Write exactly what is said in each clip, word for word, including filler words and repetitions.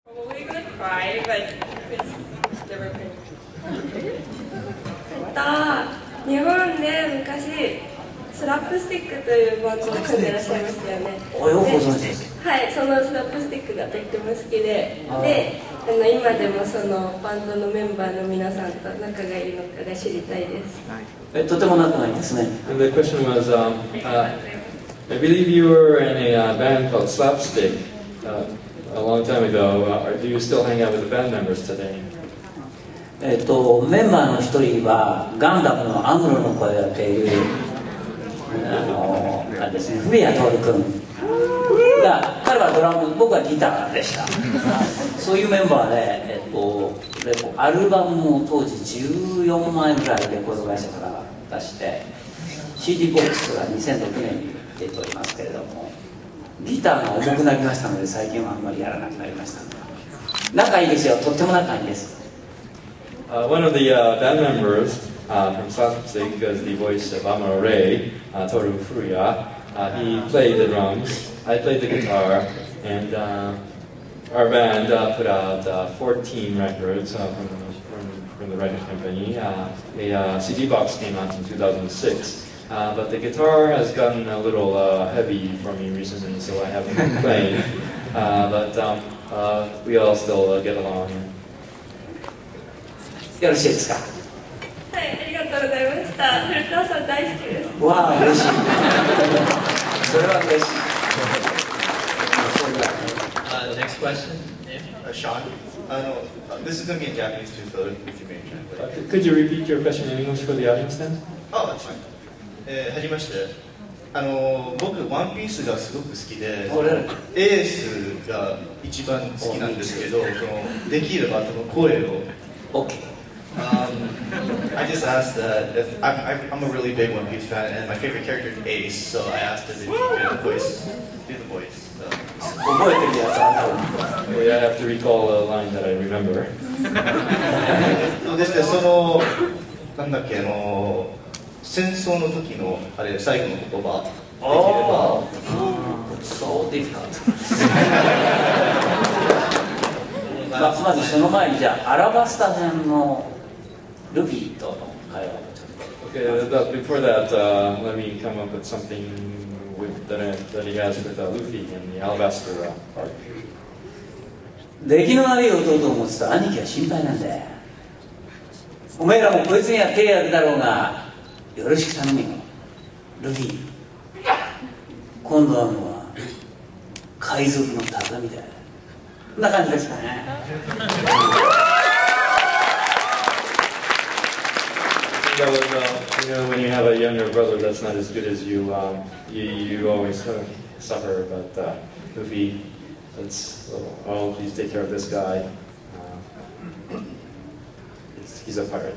Probably gonna cry, but it's never been. 日本で昔スラップスティックというバンドを組んでらっしゃいましたよね。 およくご存知です。 はい、そのスラップスティックがとっても好きで、で、あの今でもそのバンドのメンバーの皆さんと仲がいいのかが知りたいです。 え、とても仲がいいですね。 And the question was, um, uh, I believe you were in a uh, band called Slapstick uh, a long time ago. Uh, do you still hang out with the band members today? えっとメンバーの一人はガンダムのアムロの声をやっているあのあれですね、古谷徹君が、彼はドラム、僕はギターでした。そういうメンバーで、えっと、レコアルバムを当時じゅうよんまいぐらいレコード会社から出して シーディー ボックスがにせんろくねんに出ておりますけれども、ギターが重くなりましたので最近はあんまりやらなくなりました。仲いいですよ、とっても仲いいです。 Uh, one of the uh, band members uh, from Slapstick is the voice of Urusei uh, Yatsura. Uh, he played the drums, I played the guitar, and uh, our band uh, put out uh, fourteen records uh, from, from, from the record company. Uh, a uh, C D box came out in two thousand six, uh, but the guitar has gotten a little uh, heavy for me recently, so I haven't been playing. Uh, but um, uh, we all still uh, get along. よろしいですか。 はい、ありがとうございました。古川さん大好きです。 わあ、嬉しい。それは嬉しい。 Uh, next question, uh, Sean. Uh, no, this is going to be in Japanese too, so if you may translate. Uh, could you repeat your question in English for the audience then? Oh, that's fine. えー、はじめまして。あの僕ワンピースがすごく好きで、エースが一番好きなんですけど、そのできればその声を。 OK。 Um, I just asked that if I'm, I'm a really big One Piece fan, and my favorite character is Ace, so I asked if you could voice, do the voice. So. Well, I have to recall a line that I remember. そうですね、そのなんだっけあの戦争の時のあれ最後の言葉できれば。 そうdifficult。ままずその前にじゃあアラバスタ編のルフィとの会話をちょっと。 Okay, that, before that, uh, let me come up with something with, that, I, that he has with uh, Luffy in the Alabaster uh, part. 出来の悪い弟を持つと兄貴は心配なんだよ。お前らもこいつには手やるだろうが、よろしく頼むよ。ルフィ、今度会うのは海賊の高みだよ。こんな感じですかね。 That was, uh, you know, when you have a younger brother that's not as good as you, um, you, you always uh, suffer. But uh, Luffy, let's, oh, please take care of this guy. Uh, it's, he's a pirate.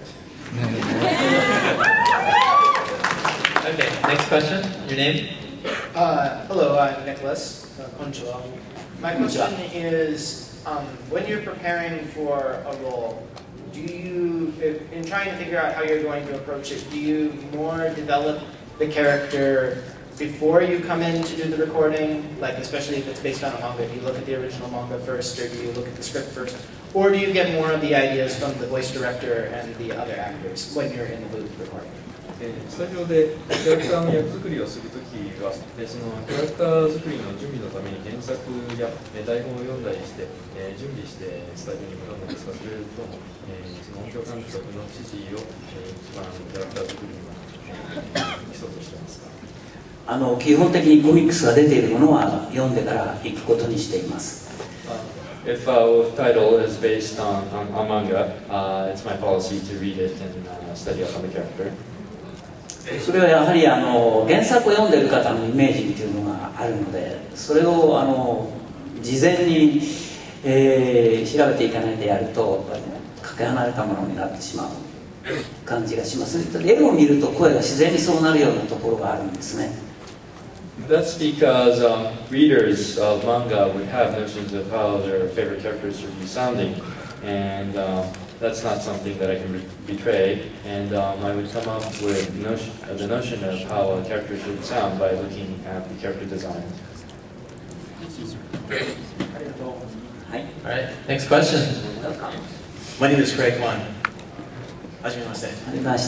Okay, next question. Your name? Uh, hello, I'm Nicholas. Uh, konnichiwa. My question is, um, when you're preparing for a role, do you, if, in trying to figure out how you're going to approach it, do you more develop the character before you come in to do the recording, like especially if it's based on a manga, do you look at the original manga first, or do you look at the script first, or do you get more of the ideas from the voice director and the other actors when you're in the booth recording? スタジオでキャラクターの役作りをするときは、そのキャラクター作りの準備のために原作や台本を読んだりして、えー、準備してスタジオに向かうのですが、それとも、えー、その音響監督の指示を、えー、一番キャラクター作りの、えー、基礎としてますか。 あの基本的にコミックスが出ているものは読んでから行くことにしています。 If a title is based on, on, on manga, uh, it's my policy to read it and uh, study up on the character. それはやはりあの原作を読んでいる方のイメージっていうのがあるので、それをあの事前に、えー、調べていかないでやるとかけ離れたものになってしまう感じがします。絵を見ると声が自然にそうなるようなところがあるんですね。 That's because um, readers of manga would have notions of how their favorite characters should be sounding, and um, that's not something that I can re betray. And um, I would come up with notion, uh, the notion of how a character should sound by looking at the character design. はい。 Alright, next question. My name is Craig Kwan. はじめまして。 はじめまして。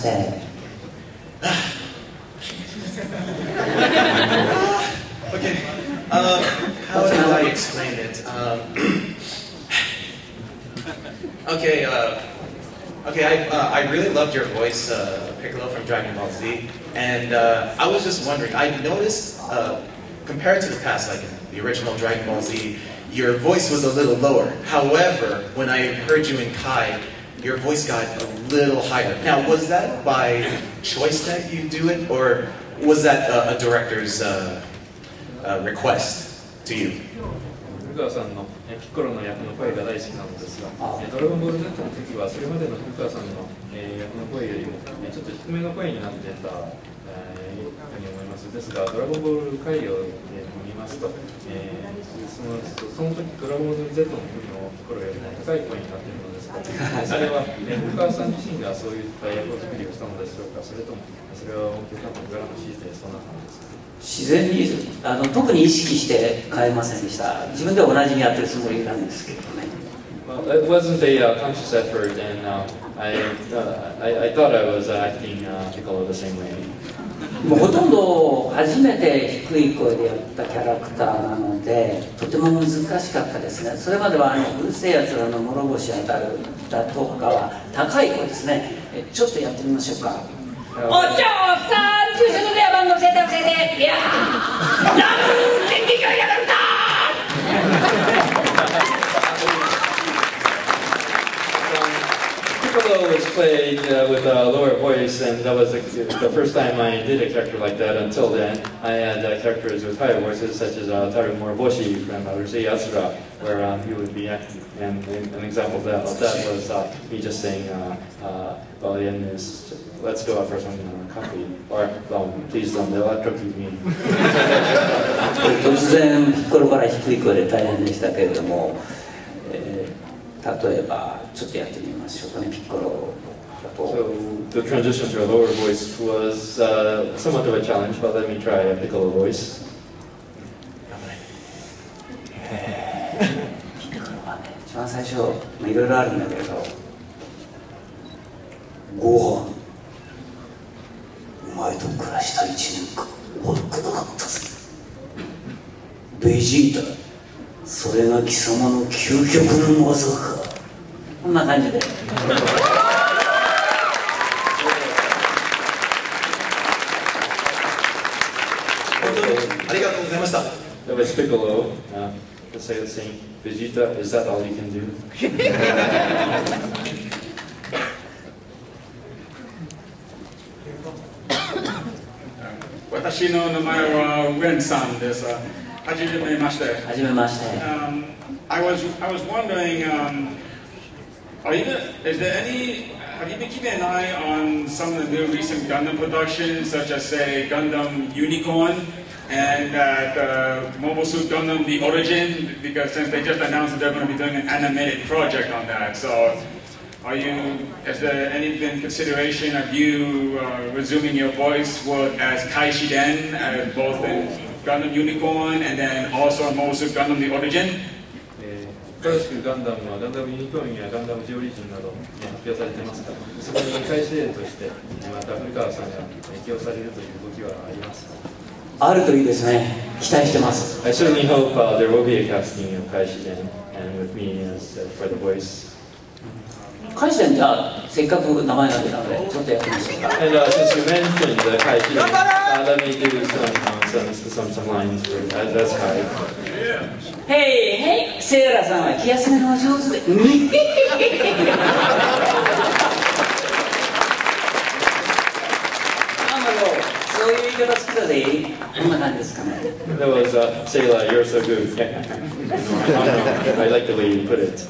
Okay. Um, how do I explain it? Um, okay. Uh, okay. I uh, I really loved your voice, uh, Piccolo from Dragon Ball Z, and uh, I was just wondering. I noticed uh, compared to the past, like in the original Dragon Ball Z, your voice was a little lower. However, when I heard you in Kai, your voice got a little higher. Now, was that by choice that you do it, or was that uh, a director's uh, uh, request to you? 古川さんのピッコロの役の声が大好きなのですが、ドラゴンボール Z の時はそれまでの古川さんの役の声よりもちょっと低めの声になってたように思います。ですが、ドラゴンボール回を見ますと、えー、そのその時ドラゴンボール Z の時のピッコロよりも高い声になっているのですが、それは古川さん自身がそういった役作りをしたのでしょうか、それともそれは音響監督からの指示でそうなったのですか。 自然にあの特に意識して変えませんでした。自分では同じにやってるつもりなんですけどね。 Well, it wasn't a uh, conscious effort, and uh, I, uh, I I thought I was acting uh, Piccolo the same way. もうほとんど初めて低い声でやったキャラクターなのでとても難しかったですね。それまではあのうるせえやつらの諸星あたるだとかは高い声ですね。ちょっとやってみましょうか。お嬢さん、給食では番のせいで教えて、いやー、なんてできるやがるか Piccolo was played uh, with a lower voice, and that was the, the first time I did a character like that. Until then, I had uh, characters with higher voices, such as uh, Ataru Moroboshi from Urusei Yatsura, where um, he would be acting. And, and an example of that, of that was uh, me just saying, uh, uh, well, Ian is, let's go out for some uh, coffee, or um, please don't electrocute me. 突然ピッコロから低い声で大変でしたけれども、えー、例えばちょっとやってみましょうかね、ピッコロだと。 So the transition to a lower voice was uh, somewhat of a challenge, but let me try a Piccolo voice. ピッコロはね、一番最初いろいろあるんだけれど、ご飯お前と暮らした一年間悪くなかったぜ。ベジータ、それが貴様の究極の技か。こんな感じで。 ありがとうございました。 That was Piccolo. Uh, to say the same. Vegeta, is that all you can do? 私の名前はウェンさんです。はじめまして。 はじめまして。 Um, I was I was wondering, um, are you is there any have you been keeping an eye on some of the new recent Gundam productions, such as say Gundam Unicorn and uh, the Mobile Suit Gundam The Origin? Because since they just announced that they're going to be doing an animated project on that, so. Are you, is there any been consideration of you uh, resuming your voice work as Kai Shiden, uh, both in Gundam Unicorn and then also in Mobile Suit Gundam The Origin? 新しくガンダムはガンダムユニコーンやガンダムジオリジンなど発表されていますが、そこに開始例としてまた古川さんが起用されるという動きはありますか？ あるといいですね。期待してます。 I certainly hope uh, there will be a casting of Kai Shiden and with me as uh, for the voice. カイシデンじゃあせっかく名前が出たのでちょっとやってみましょうか。 And uh, since you mentioned the Kai Shiden, uh, let me do some, uh, some, some, some lines for that. That's Kai. へいへい、セーラさんは気休めのお上手で。そういう言い方好きだぜ。こんな感じですかね。 That was uh, Sayla, you're so good. I like the way you put it.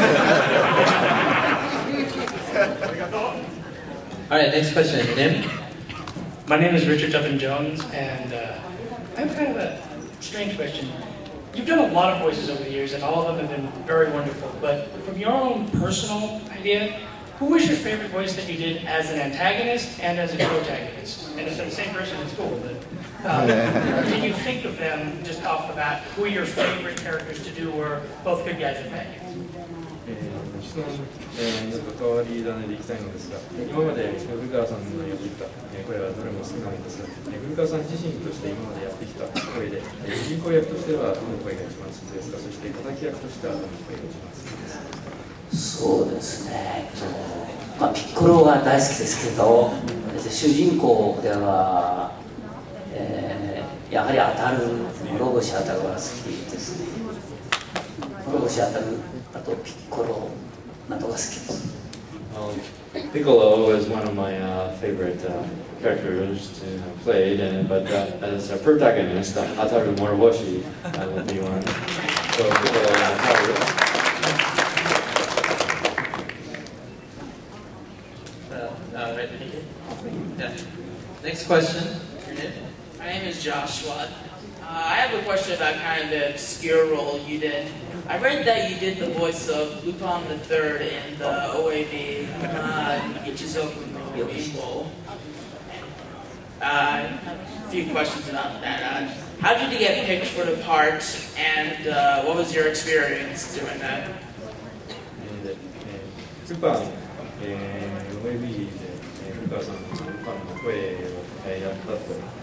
Alright, next question. Nim? My name is Richard Tuppen Jones, and uh, I have kind of a strange question. You've done a lot of voices over the years, and all of them have been very wonderful. But from your own personal idea, who was your favorite voice that you did as an antagonist and as a protagonist? And if they're the same person, it's cool, but um, can you think of them just off the bat, who your favorite characters to do were both good guys and bad guys? 質問、えー、ちょっと代わり種でいきたいのですが、今まで古川さんのやってきた、えー、声はどれも好きなんですが、えー、古川さん自身として今までやってきた声で、えー、主人公役としてはどの声が一番好きですか、そして敵役としてはどの声が一番好きですか。 そうですね、まあ、ピッコロは大好きですけど、主人公では、えー、やはり当たる諸星当たるが好きですね。諸星当たる、あとピッコロなどが好きです。 Um, Piccolo is one of my uh, favorite uh, characters to have played, and but uh, as a protagonist, uh, Ataru Moroboshi uh, will be one. So Piccolo and Ataru. Uh, uh, right here. Yeah. Next question. Your name? My name is Joshua. Uh, I have a question about kind of the obscure role you did. I read that you did the voice of Lupin the Third in the O A V uh, Ichizoku no People. Uh, a few questions about that. Uh, how did you get picked for the part, and uh, what was your experience doing that? ルパン、えー、オーエービー で、えー、古川さんのルパンの声を、えー、やったと、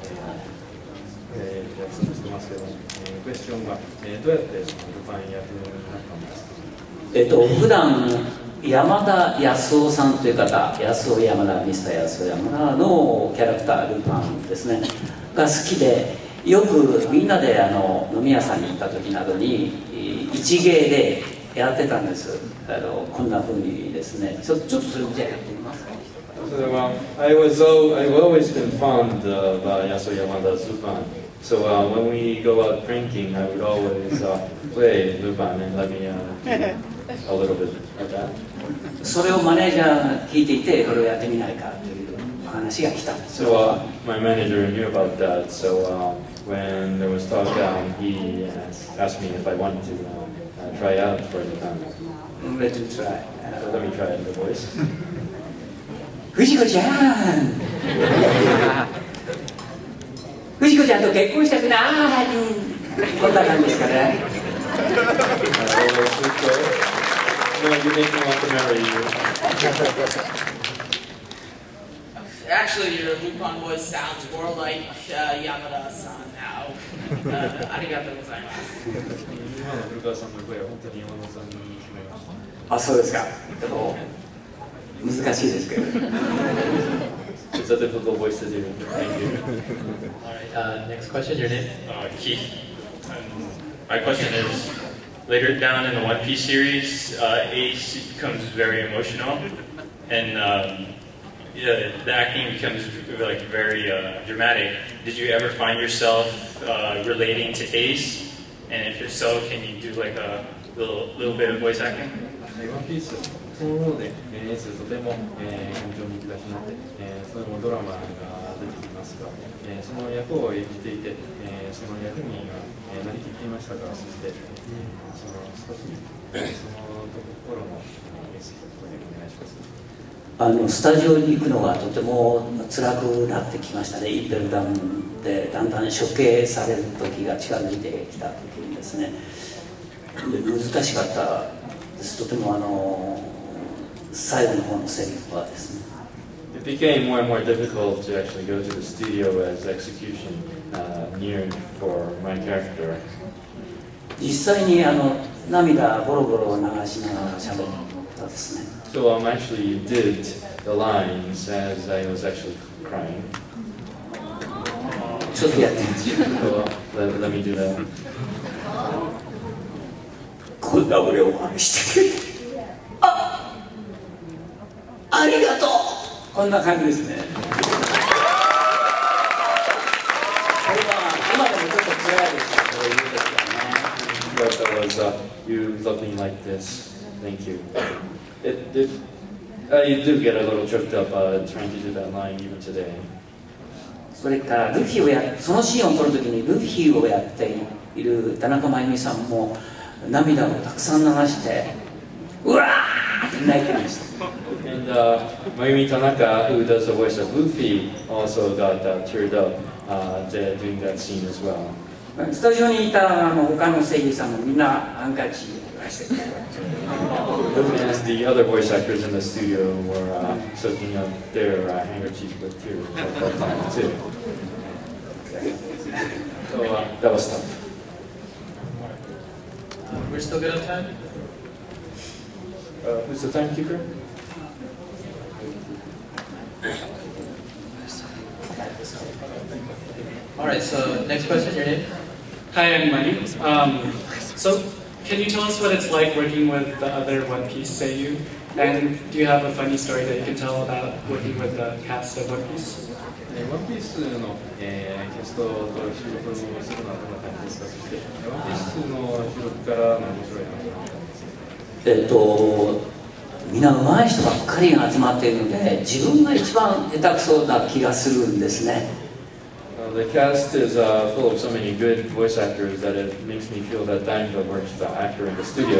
えー、約束してますけど、えー、クエスチョンが、えー、どうやってそのルパン役になったんですか。 えっと普段山田康夫さんという方、康夫山田、ミスター康夫山田のキャラクタールパンですねが好きで、よくみんなであの飲み屋さんに行った時などに一芸でやってたんです。あのこんな風にですね、ちょちょっとそれじゃあやってみますか。 So, um, I was so, I've always been fond of uh, Yasuo Yamada's Lupin. So uh, when we go out drinking, I would always uh, play Lupin and let me uh, do a little bit of that. それをマネージャーが聞いていて、これをやってみないかという話が来たんです。 So uh, my manager knew about that. So uh, when there was talk, um, he asked, asked me if I wanted to uh, try out for Lupin. Let me try. So let me try the voice. 藤子ちゃん藤子ちゃんと結婚したくないこんな感じですかね。 No, you make me want to marry you. Actually, your Lupin voice sounds more like uh, Yamada-san now. Uh, arigatou gozaimasu. 今の古川さんの声は本当に山田さんに聞こえました。 あ、そうですか。でも難しいですけど。 It's a difficult voice to do. Thank you. All right. Uh, next question. Your name? Uh, Keith. Um, my question is, later down in the One Piece series, uh, Ace becomes very emotional, and um, yeah, the acting becomes like very uh, dramatic. Did you ever find yourself uh, relating to Ace? And if so, can you do like a little little bit of voice acting? ワンピースそのもので、えー、エースとても、えー、感情に出しになって、えー、それもドラマが出てきますが、えー、その役を演じていて、えー、その役には、えー、なりきっていましたが、そして、えー、その少し、えー、そのところのエースとお願いします。 あのスタジオに行くのがとても辛くなってきましたね。インペルダウンでだんだん処刑される時が近づいてきた時にですね、難しかったです。とてもあの最後の方のセリフはですね。 It became more and more difficult to actually go to the studio as execution uh, neared for my character. 実際にあの涙ボロボロ流しながら喋ったですね。 So I um, actually did the lines as I was actually crying. ちょっとやってみましょう。 So, uh, let, let me do that. こんな俺を愛してくれてあありがとうこんな感じですね。これは今でもちょっと辛いですけど言うですよね。 But that was, uh, you love me like this. Thank you. It, it, uh, you do get a little tripped up uh, trying to do that line even today. それからルフィをやそのシーンを撮るときにルフィをやっている田中真由美さんも涙をたくさん流してうわーって泣いてました。 And uh, Mayumi Tanaka, who does the voice of Luffy, also got uh, teared up uh, doing that scene as well. スタジオにいたあの他の声優さんもみんなハンカチを出してくれた。 As the other voice actors in the studio were uh, soaking up their uh, handkerchiefs with tears at that time too. So uh, that was tough. Uh, we're still good on time? Uh, who's the timekeeper? Alright, so next question, your name? Hi, I'm Mani. Um, so, can you tell us what it's like working with the other One Piece seiyuu? And do you have a funny story that you can tell about working with the cast of One Piece? ワンピースの、えー、キャストと収録をするのはどんな感じですか？そしてワンピースの収録からの面白い話は？ えっとみんな上手い人ばっかりが集まっているので自分が一番下手くそな気がするんですね。 Uh, the cast is uh, full of so many good voice actors that it makes me feel that I'm the worst uh, actor in the studio.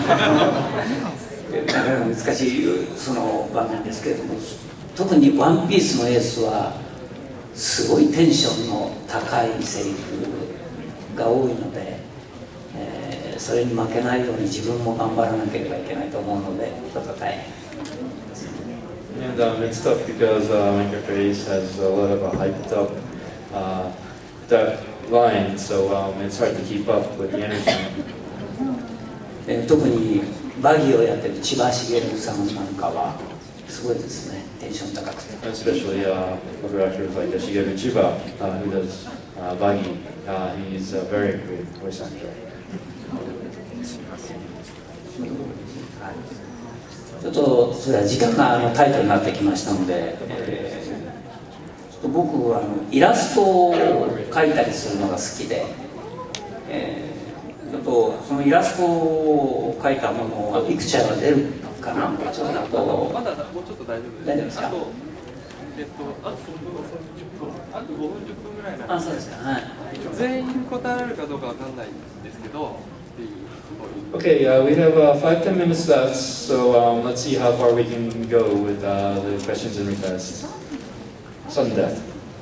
なかなか難しいその場面ですけれども、特にワンピースのエースはすごいテンションの高いセリフが多いので、えー、それに負けないように自分も頑張らなければいけないと思うのでちょっと大変。 And um, it's tough because uh, my character Ace has a lot of uh, hyped up uh, that line, so um, it's hard to keep up with the energy. えー、特にバギーをやってる千葉茂さんなんかはすごいですね、テンション高くて。 Especially uh, other actors like Shigeru Chiba, uh, who does uh, Bagi. Uh, he's a very great voice actor. ちょっとそれは時間があのタイトになってきましたので、えー、ちょっと僕はあのイラストを描いたりするのが好きで、えー、ちょっとそのイラストを描いたものがピクチャーが出るかな。ちょっとまだもうちょっと大丈夫です。 大丈夫ですか？ あと、えっと、あとあとごふんじゅっぷんぐらいなんで。 あ、そうですか。はい。 全員答えられるかどうかわかんないんですけど。 Okay, uh, we have uh, five ten minutes left, so um, let's see how far we can go with uh, the questions and requests. Sudden death.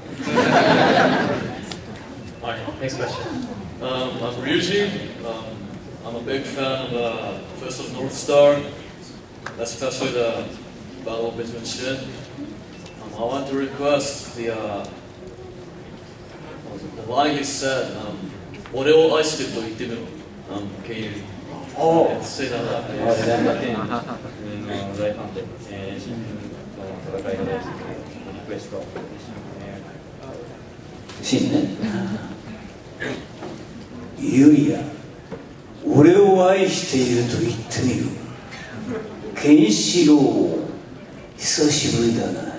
Alright, next question. Um, I'm Ryuji. Um, I'm a big fan of uh, First of North Star, especially the battle between Shin. Um, I want to request the, uh, the line you said, um, 俺を愛してと言ってみろ. Um, can you oh. say that out? シンね。ユイヤ、俺を愛していると言ってみる。ケンシロウ、久しぶりだな。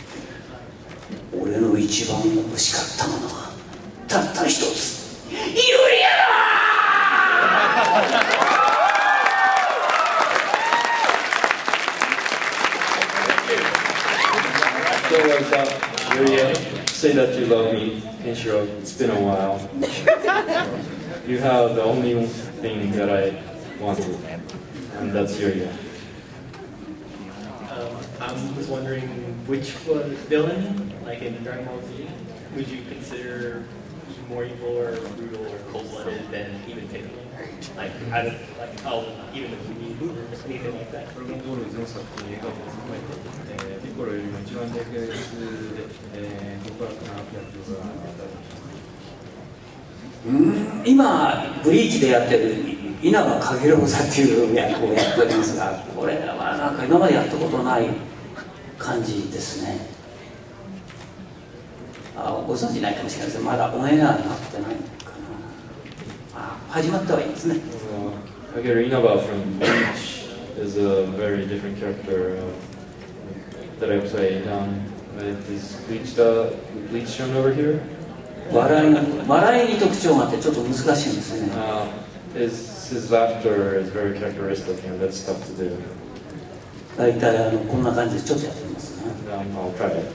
俺の一番欲しかったものはたった一つ。ユイヤだ。 So, like, uh, Yuria, say that you love me, Kenshiro. It's been a while. You have the only thing that I wanted, and that's Yuria. Um, I was wondering which was villain, like in Dragon Ball Z, would you consider more evil or brutal or cold-blooded than even Piccolo? Like, out of, like, how, even if we need or anything like that? ピッコロよりも一番逆で、えー、極悪な役がうん今ブリーチでやってる稲葉影郎座っていう役をやっておりますが、これはなんか今までやったことない感じですね。あ、ご存知ないかもしれないですけど、まだオンエアになってないかな。あ、始まってはいいですね。 Kageru Inaba from Bleach is a very different character uh, that I played. Um, is Bleach, uh, Bleach shown over here? 笑い笑いに特徴があってちょっと難しいんですね。 Uh, his, his laughter is very characteristic and that's tough to do. 大体あのこんな感じでちょっとやってみますね。 Um, I'll try it.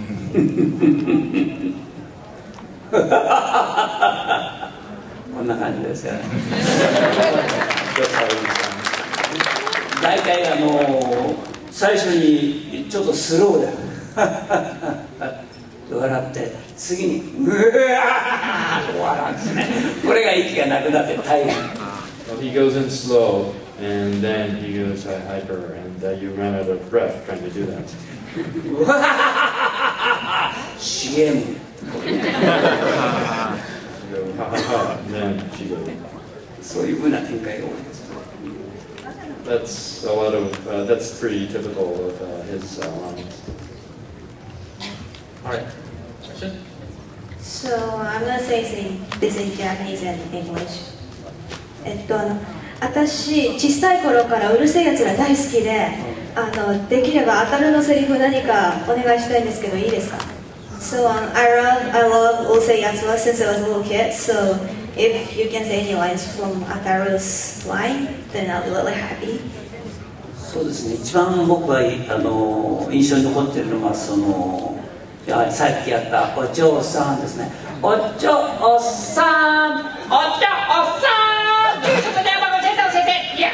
こんな感じですよね。大体あの最初にちょっとスローで笑って次にうわーと笑うんですね。これが息がなくなって大変。 He goes in slow and then he goes uh, hyper and uh, you run out of breath trying to do that. シーエム そういうふうな展開が多いです。 That's a lot of, uh, that's pretty typical of uh, his uh, lines. Alright, question? So I'm gonna say this in Japanese and English. えっとあの私小さい頃からうるせえやつら大好きで、あのできれば当たるのセリフ何かお願いしたいんですけどいいですか？ So um, I love I love Urusei Yatsura since I was a little kid. So if you can say any lines from Ataru's line, then I'll be really happy. そうですね。一番僕があの印象に残っているのはそのやはりさっきやったお嬢さんですね。お嬢さん、お嬢さん、住所と電話番号教えて、いや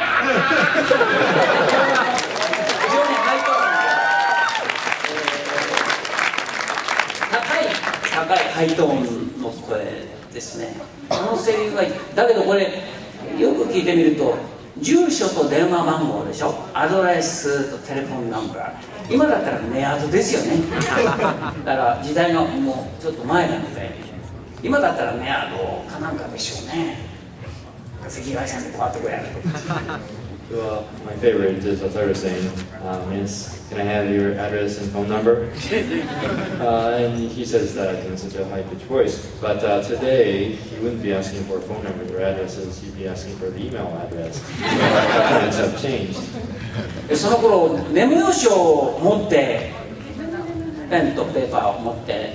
高い高いハイトーンの声ですね。このセリフがだけどこれよく聞いてみると住所と電話番号でしょ、アドレスとテレフォンナンバー、今だったらメアドですよね。だから時代がもうちょっと前なので今だったらメアドかなんかでしょうね。赤外線でこうやってこうやると。 Well, my favorite is Ataru saying, um, is, can I have your address and phone number? uh, and he says that in such a high-pitched voice. But uh, today, he wouldn't be asking for phone numbers or addresses, he'd be asking for the email address. Times have changed. その頃、メモ用紙を持って、ペンとペーパーを持って、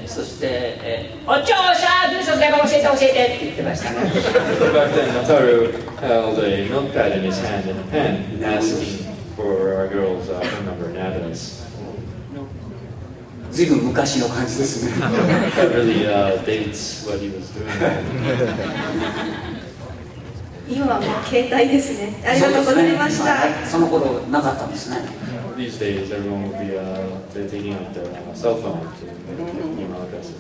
そして、えー、お嬢さん、住所電話教えて教えてって言ってましたね。 Back then, Ataru held a notepad in his hand and a pen, asking for our girl's uh, phone number and address. ずいぶん昔の感じですね。 That really uh, dates what he was doing. 今はもう携帯ですね。ありがとうございました。 その頃なかったんですね。 These days, everyone will be uh, they're taking out their uh, cell phone to make email addresses.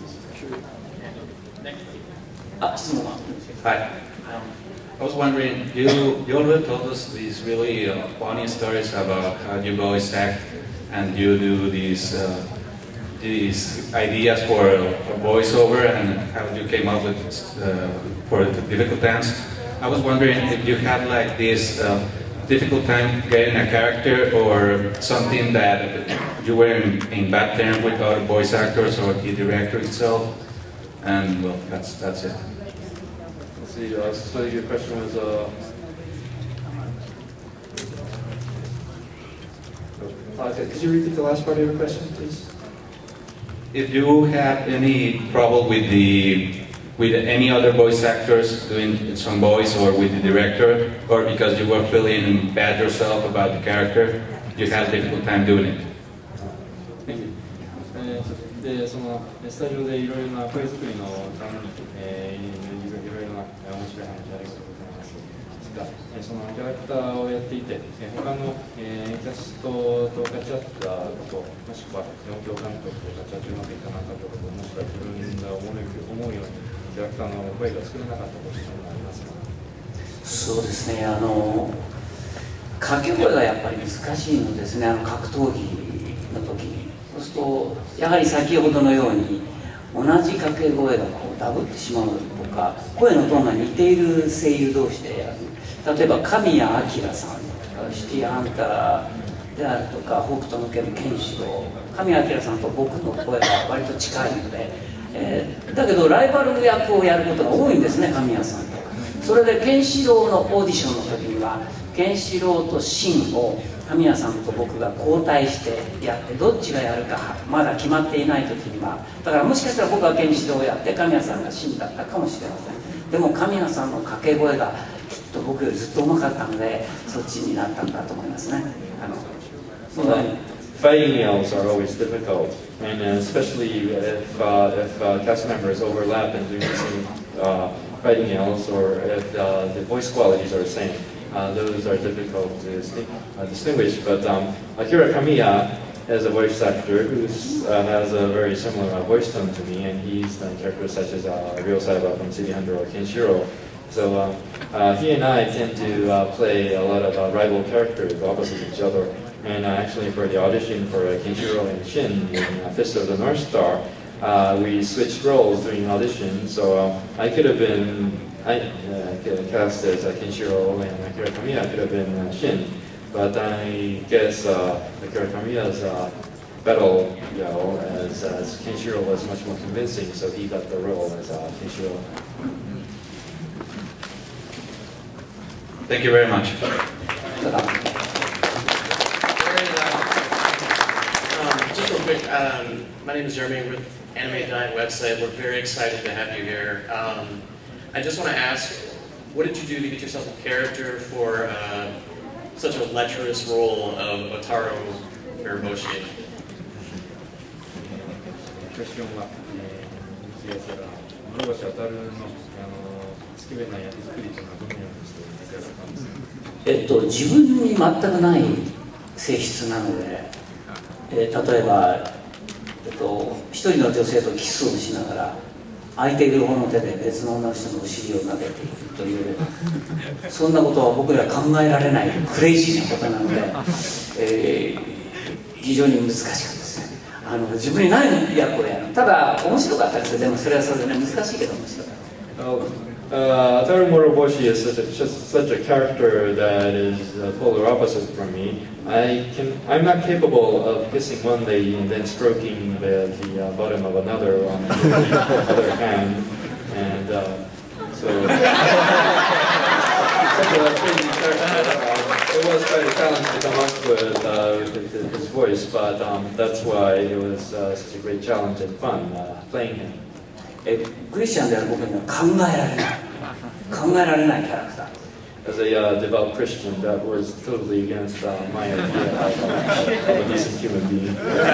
あ、質問は。 はい。I was wondering, you you already told us these really uh, funny stories about how you voice act and you do these uh, these ideas for a voiceover and how you came up with uh, for the difficult dance. I was wondering if you had like this uh, difficult time getting a character or something that you were in, in bad terms with other voice actors or the director itself. And well, that's that's it. Let's see. Uh, so your question was. Uh, uh, could you repeat the last part of your question, please? If you have any trouble with the with any other voice actors doing some voice or with the director, or because you were feeling bad yourself about the character, you had a difficult time doing it. Thank you. で、そのスタジオでいろいろな声作りのために、えー、いろいろな面白い話ありがとうございますが、そのキャラクターをやっていて、他の、えー、キャストと勝ち合ったこと、もしくは四強監督と勝ち合ってうまくいかなかったこと、もしくは自分が思う思うようにキャラクターの声が作れなかったこともありますか？ そうですね、あの掛け声がやっぱり難しいのですね、あの格闘技の時に。そうするとやはり先ほどのように同じ掛け声がこうダブってしまうとか、声のトーンが似ている声優同士でやる。例えば神谷明さんとかシティハンターであるとか北斗の拳のケンシロウ、神谷明さんと僕の声が割と近いので、えー、だけどライバル役をやることが多いんですね、神谷さんと。それでケンシロウのオーディションの時にはケンシロウとシンを神谷さんと僕が交代してやって、どっちがやるかまだ決まっていない時には、だからもしかしたら僕はケンシロウをやって神谷さんがシンだったかもしれません。でも神谷さんの掛け声がきっと僕よりずっとうまかったのでそっちになったんだと思いますね。あのそうだね。 Fighting yells are always difficult, and uh, especially if uh, if uh, cast members overlap and doing the same uh, fighting yells, or if uh, the voice qualities are the same. uh, those are difficult to distinct, uh, distinguish. But um, Akira Kamiya is a voice actor who uh, has a very similar uh, voice tone to me, and he's done characters such as uh, Ryosaiba from City Hunter or Kenshiro. So uh, uh, he and I tend to uh, play a lot of uh, rival characters opposite each other. And uh, actually for the audition for uh, Kenshiro and Shin in uh, Fist of the North Star, uh, we switched roles during audition. So uh, I could have been I, uh, cast as uh, Kenshiro, and Akira Kamiya could have been uh, Shin. But I guess uh, Akira Kamiya's uh, battle, you know, as, as Kenshiro was much more convincing, so he got the role as uh, Kenshiro. Thank you very much. Just real quick, um, my name is Jeremy with Anime Giant website. We're very excited to have you here. Um, I just want to ask, what did you do to get yourself a character for uh, such a lecherous role of Ataru Moroboshi? クエスチョンは、えー、Urusei Yatsura、諸星あたるの、あのスキルな役作りというのはどのようにしていただいたんですか？ えっと、自分に全くない性質なので、えー、例えば、えっと、一人の女性とキスをしながら空いている方の手で別の女の人のお尻をかけていくというそんなことは僕ら考えられないクレイジーなことなので、えー、非常に難しかったですね。あの自分にない役をやる。ただ面白かったですよ。でもそれはそれで、ね、難しいけど面白かった。 Uh, Ataru Moroboshi is such a, just such a character that is uh, polar opposite from me. I can, I'm not capable of kissing one lady and then stroking the, the uh, bottom of another on the other hand, and uh, so such a crazy character. Uh, it was quite a challenge to come up with, uh, with his voice, but um, that's why it was uh, such a great challenge and fun uh, playing him. えクリスチャンである僕には考えられない考えられないキャラクター。 As a uh, devout Christian, that was totally against uh, my idea of, uh, of a decent human being.